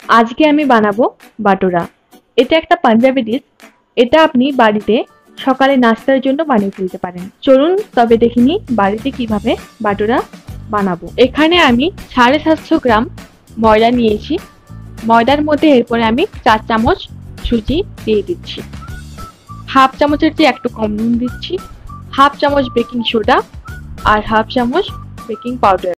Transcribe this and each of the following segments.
আজকে আমি বানাবো বাটুরা। এটা একটা পাঞ্জাবি ডিশ। এটা আপনি বাড়িতে সকালে নাস্তার জন্য বানিয়ে ফেলতে পারেন। চলুন তবে দেখে নিই বাড়িতে কিভাবে বাটুরা বানাবো। এখানে আমি 750 গ্রাম ময়দা নিয়েছি। ময়দার মধ্যে এরপরে আমি 4 চামচ সুজি দিয়ে দিচ্ছি। হাফ চামচের চেয়ে একটু কম নুন দিচ্ছি, হাফ চামচ বেকিং সোডা আর হাফ চামচ বেকিং পাউডার।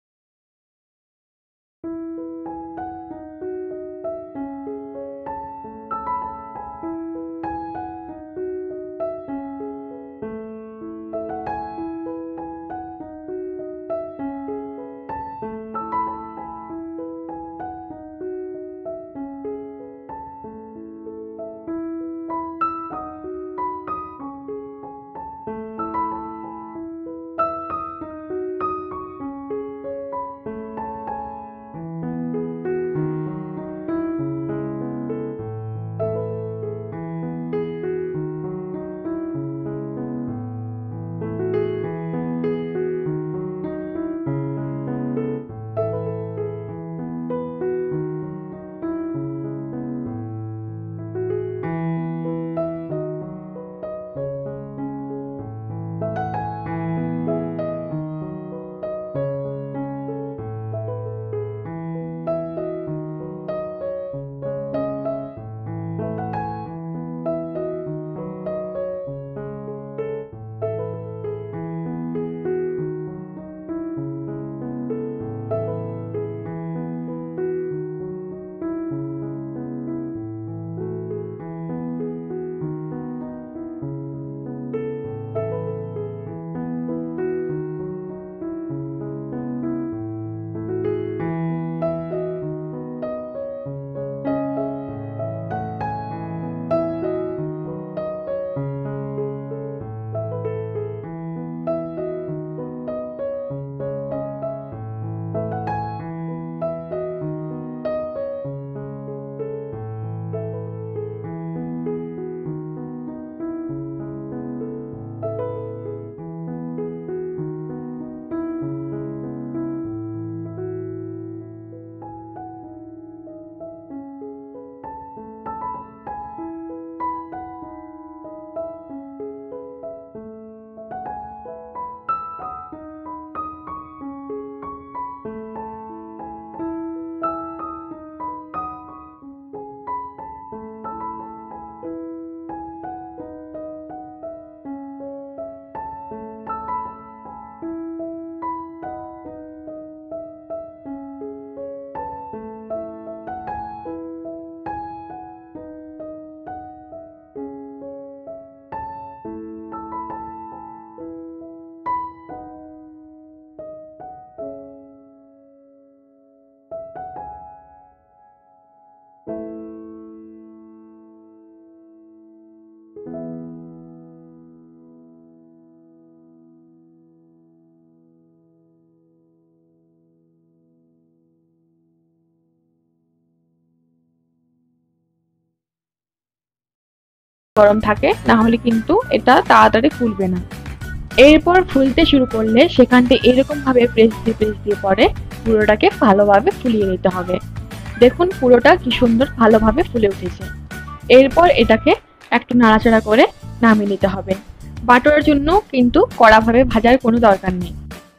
গরম থাকে, না হলে কিন্তু এটা তাড়াতাড়ি ফুলবে না। এরপর ফুলতে শুরু করলে সেখানটা এরকম ভাবে প্রেস দিয়ে পরে পুরোটাকে ভালোভাবে ফুলিয়ে নিতে হবে। দেখুন পুরোটা কি সুন্দর ভালোভাবে ফুলে উঠেছে। এরপর এটাকে একটু নাড়াচাড়া করে নামিয়ে নিতে হবে। বাটুরার জন্য কিন্তু কড়াভাবে ভাজার কোনো দরকার নেই।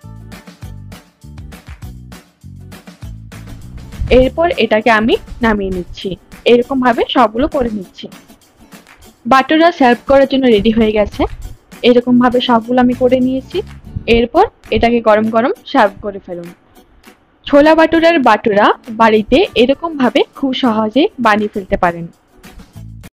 এরপর এটাকে আমি নামিয়ে নিচ্ছি। এরকম ভাবে সবগুলো করে নিচ্ছি। বাটুরা সার্ভ করার জন্য রেডি হয়ে গেছে। এরকম ভাবে সবগুলো আমি করে নিয়েছি। এরপর এটাকে গরম গরম সার্ভ করে ফেলুন। ছোলা বাটুরার বাটুরা বাড়িতে এরকম ভাবে খুব সহজে বানিয়ে ফেলতে পারেন।